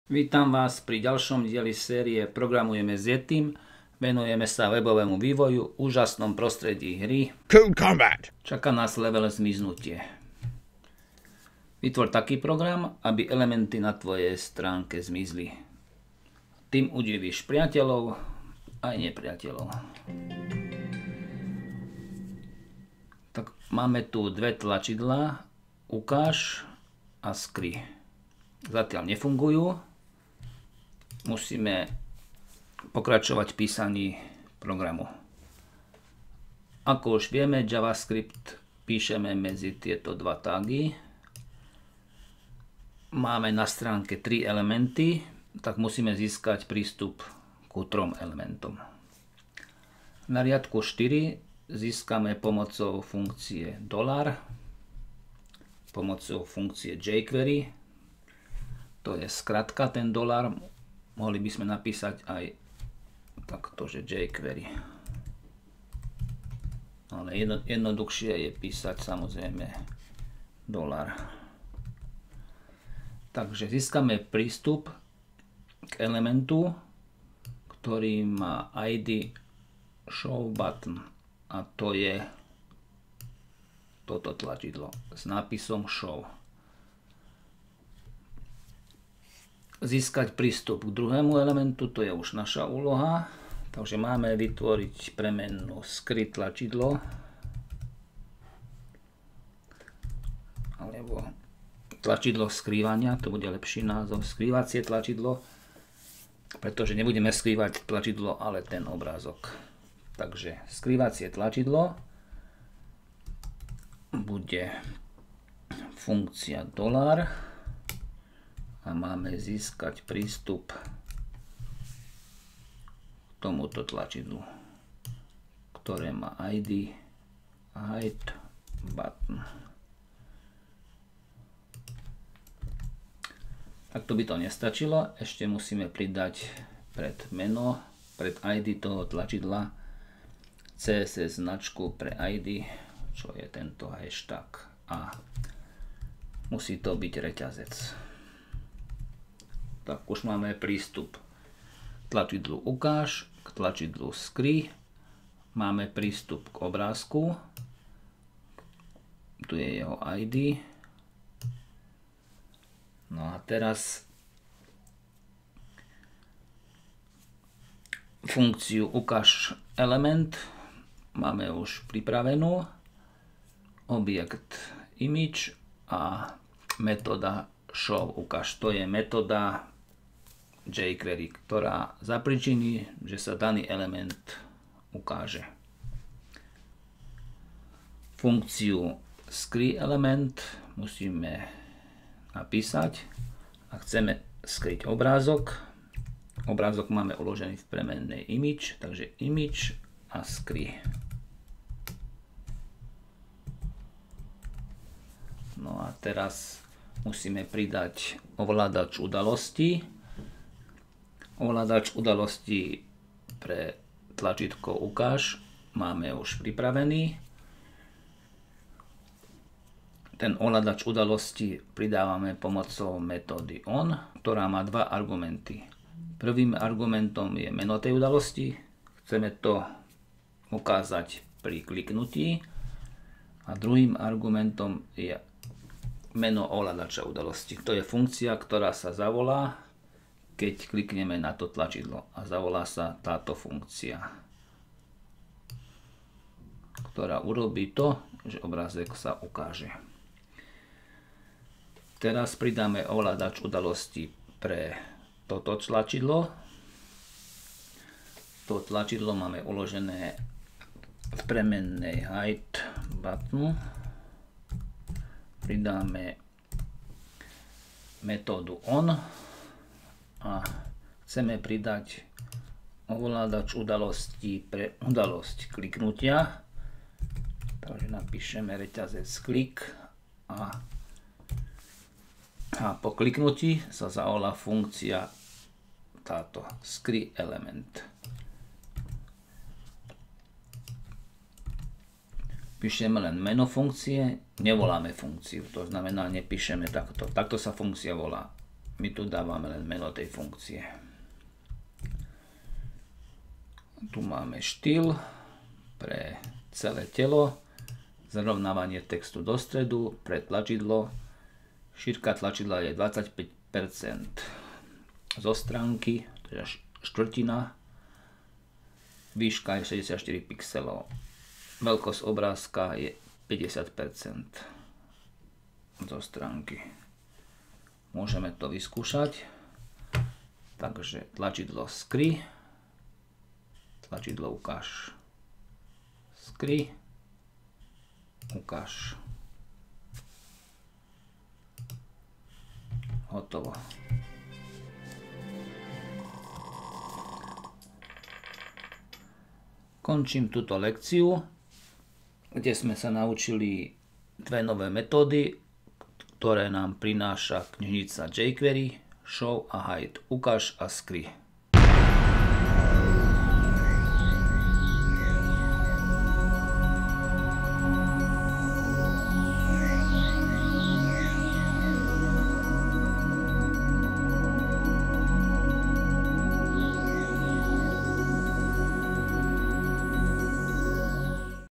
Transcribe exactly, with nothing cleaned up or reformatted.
Vítam vás pri ďalšom dieli série Programujeme s Yetim. Venujeme sa webovému vývoju, úžasnom prostredí hry. Code Combat. Čaká nás level zmiznutie. Vytvor taký program, aby elementy na tvojej stránke zmizli. Tým udivíš priateľov aj nepriateľov. Tak máme tu dve tlačidlá, ukáž a skry. Zatiaľ nefungujú. Musíme pokračovať v písaní programu. Ako už vieme, JavaScript píšeme medzi tieto dva tagy. Máme na stránke tri elementy, tak musíme získať prístup ku trom elementom. Na riadku štyri získame pomocou funkcie $, pomocou funkcie jQuery, to je skratka ten dolar. Mohli by sme napísať aj takto, že jQuery. Ale jedno, jednoduchšie je písať samozrejme dolar. Takže získame prístup k elementu, ktorý má í dé show button. A to je toto tlačidlo s nápisom show. Získať prístup k druhému elementu, to je už naša úloha. Takže máme vytvoriť premennú skry tlačidlo. Alebo tlačidlo skrývania, to bude lepší názov. Skrývacie tlačidlo, pretože nebudeme skrývať tlačidlo, ale ten obrázok. Takže skrývacie tlačidlo bude funkcia $. A máme získať prístup k tomuto tlačidlu, ktoré má í dé hide button. Takto by to nestačilo, ešte musíme pridať pred meno, pred í dé toho tlačidla cé es es značku pre í dé, čo je tento hashtag, a musí to byť reťazec. Tak už máme prístup k tlačidlu ukáž, k tlačidlu skry, máme prístup k obrázku, tu je jeho í dé. No a teraz funkciu ukáž element máme už pripravenú, objekt image a metóda show ukáž, to je metóda jQuery, ktorá zapričiní, že sa daný element ukáže. Funkciu skry element musíme napísať a chceme skryť obrázok. Obrázok máme uložený v premennej image, takže image a skry. No a teraz musíme pridať ovládač udalostí. Ovládač udalostí pre tlačítko ukáž máme už pripravený. Ten ovládač udalostí pridávame pomocou metódy on, ktorá má dva argumenty. Prvým argumentom je meno tej udalosti. Chceme to ukázať pri kliknutí. A druhým argumentom je meno ovládača udalosti. To je funkcia, ktorá sa zavolá, keď klikneme na to tlačidlo, a zavolá sa táto funkcia, ktorá urobí to, že obrázek sa ukáže. Teraz pridáme ovládač udalosti pre toto tlačidlo. To tlačidlo máme uložené v premennej hide button. Pridáme metódu on a chceme pridať ovládač udalostí pre udalosť kliknutia. Takže napíšeme reťazec klik a, a po kliknutí sa zavolá funkcia táto skry element. Píšeme len meno funkcie, nevoláme funkciu, to znamená nepíšeme takto. Takto sa funkcia volá. My tu dávame len meno tej funkcie. Tu máme štýl pre celé telo, zrovnávanie textu do stredu, pre tlačidlo. Šírka tlačidla je dvadsaťpäť percent zo stránky, teda štvrtina. Výška je šesťdesiatštyri pixelov. Veľkosť obrázka je päťdesiat percent zo stránky. Môžeme to vyskúšať. Takže tlačidlo skry. Tlačidlo ukáž. Skry. Ukáž. Hotovo. Končím túto lekciu, kde sme sa naučili dve nové metódy, ktoré nám prináša knižnica jQuery, Show a Hide, ukáž a skry.